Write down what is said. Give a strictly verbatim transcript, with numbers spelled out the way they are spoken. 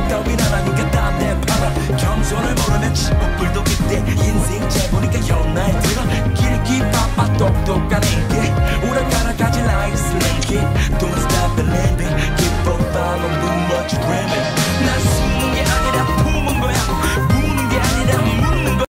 따윈 안 하니까 딴 데 팔아. 겸손을 모르면 친구들도 있대. 인생 재보니까 연나에 들어 길기 바빠 똑똑한 애게 오래